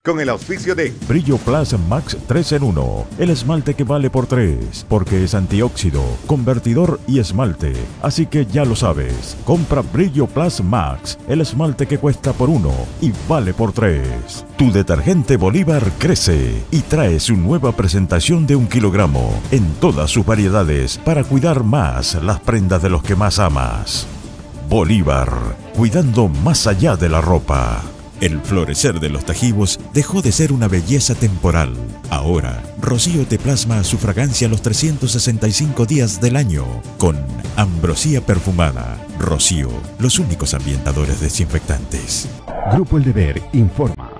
Con el auspicio de Brillo Plus Max 3 en 1, el esmalte que vale por 3, porque es antióxido, convertidor y esmalte. Así que ya lo sabes, compra Brillo Plus Max, el esmalte que cuesta por 1 y vale por 3. Tu detergente Bolívar crece y trae su nueva presentación de 1 kilogramo en todas sus variedades para cuidar más las prendas de los que más amas. Bolívar, cuidando más allá de la ropa. El florecer de los tajivos dejó de ser una belleza temporal. Ahora, Rocío te plasma su fragancia los 365 días del año con ambrosía perfumada. Rocío, los únicos ambientadores desinfectantes. Grupo El Deber informa.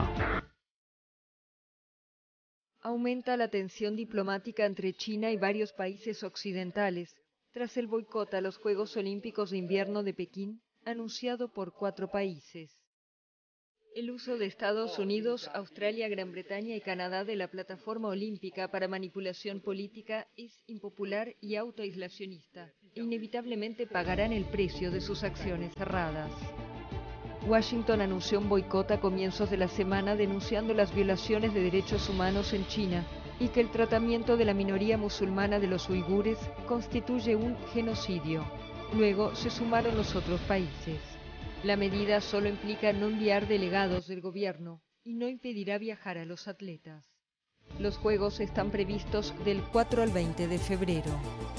Aumenta la tensión diplomática entre China y varios países occidentales tras el boicot a los Juegos Olímpicos de Invierno de Pekín, anunciado por 4 países. El uso de Estados Unidos, Australia, Gran Bretaña y Canadá de la plataforma olímpica para manipulación política es impopular y autoaislacionista, e inevitablemente pagarán el precio de sus acciones erradas. Washington anunció un boicot a comienzos de la semana denunciando las violaciones de derechos humanos en China y que el tratamiento de la minoría musulmana de los uigures constituye un genocidio. Luego se sumaron los otros países. La medida solo implica no enviar delegados del gobierno y no impedirá viajar a los atletas. Los Juegos están previstos del 4 al 20 de febrero.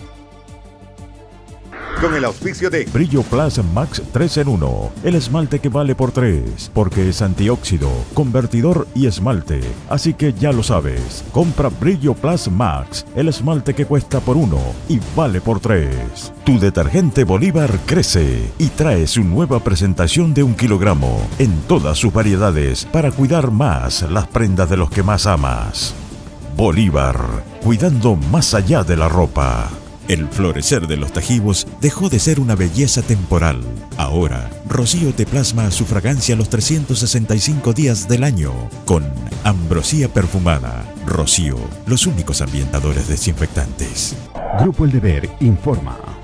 Con el auspicio de Brillo Plus Max 3 en 1, el esmalte que vale por 3, porque es antióxido, convertidor y esmalte. Así que ya lo sabes, compra Brillo Plus Max, el esmalte que cuesta por 1 y vale por 3. Tu detergente Bolívar crece y trae su nueva presentación de 1 kilogramo en todas sus variedades para cuidar más las prendas de los que más amas. Bolívar, cuidando más allá de la ropa. El florecer de los tajivos dejó de ser una belleza temporal. Ahora, Rocío te plasma su fragancia los 365 días del año con ambrosía perfumada. Rocío, los únicos ambientadores desinfectantes. Grupo El Deber informa.